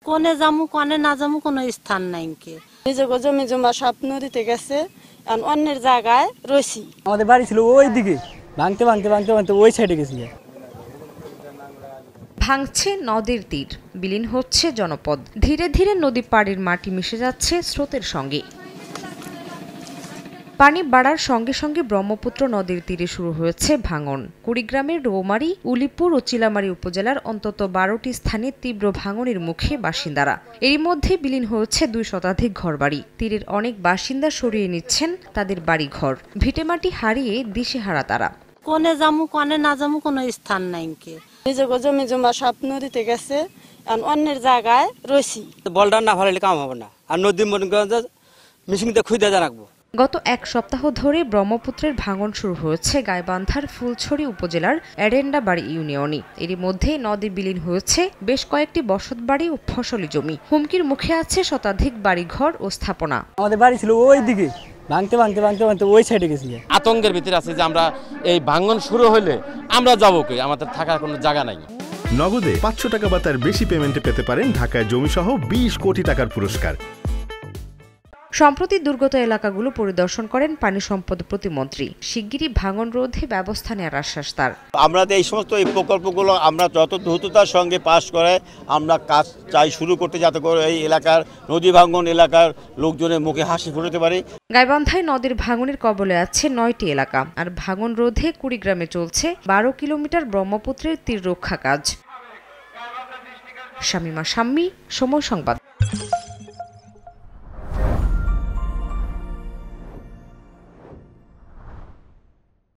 কোনে যামু কোনে না যামু কোনো স্থান নাই কি। নিজের জমি জমা সব নদীতে গেছে, অন্যের জায়গায় রয়েছি। আমাদের বাড়ি ছিল ওই দিকে, ভাঙতে ভাঙতে ভাঙতে ভাঙতে ওই সাইডে গেছি। ভাঙছে নদীর তীর, বিলীন হচ্ছে জনপদ। ধীরে ধীরে নদী পাড়ের মাটি মিশে যাচ্ছে স্রোতের সঙ্গে। পানি বাড়ার সঙ্গে সঙ্গে ব্রহ্মপুত্র নদীর তীরে শুরু হয়েছে ভাঙন। কুড়িগ্রামের রৌমারী, উলিপুর ও চিলামারী উপজেলার অন্তত ১২টি স্থানে তীব্র ভাঙনের মুখে বাসিন্দারা। এরই মধ্যে বিলীন হয়েছে ২ শতাধিক ঘরবাড়ি। তীরের অনেক বাসিন্দা সরিয়ে নিচ্ছেন তাদের বাড়িঘর। ভিটেমাটি হারিয়ে দিশেহারা তারা। কোনে যামু কোনে না যামু কোনো স্থান নাই কি। নিজের জমি জমা সব নদীতে গেছে, অন্যের জায়গায় রয়েছি। বলটা না ভালো কাম হবে না, আর নদী মিশিংতে খুঁজে রাখবো। গত এক সপ্তাহ ধরে ব্রহ্মপুত্রের ভাঙন শুরু হয়েছে গাইবান্ধার ফুলছড়ি উপজেলার এরেন্ডাবাড়ি ইউনিয়নে। এরই মধ্যে নদী বিলীন হয়েছে বেশ কয়েকটি বসতবাড়ি ও ফসলি জমি। হুমকির মুখে আছে শতাধিক বাড়িঘর ও স্থাপনা। আমাদের বাড়ি ছিল ওই দিকে, ভাঙতে ভাঙতে ভাঙতে ভাঙতে ওই সাইডে গেছি। আতঙ্কের ভিতরে আছে যে আমরা এই ভাঙন শুরু হলে আমরা যাবো কই, আমাদের থাকার কোনো জায়গা নাই। নগদে ৫০০ টাকা বা তার বেশি পেমেন্টে পেতে পারেন ঢাকায় জমিসহ ২০ কোটি টাকার পুরস্কার। সম্প্রতি দুর্গত এলাকাগুলো পরিদর্শন করেন পানি সম্পদ প্রতিমন্ত্রী। শিগগিরই ভাঙন রোধে ব্যবস্থা নেওয়ার আশ্বাস তার। আমরা এই সমস্ত এই প্রকল্পগুলো আমরা যত দ্রুততার সঙ্গে পাস করে আমরা কাজ চাই শুরু করতে, যাতে করে এই এলাকার নদী ভাঙন এলাকার লোকজনের মুখে হাসি ফুটাতে পারি। গাইবান্ধায় নদীর ভাঙনের কবলে আছে ৯টি এলাকা। আর ভাঙন রোধে কুড়িগ্রামে চলছে ১২ কিলোমিটার ব্রহ্মপুত্রের তীর রক্ষা কাজ। শামিমা শাম্মী, সময় সংবাদ।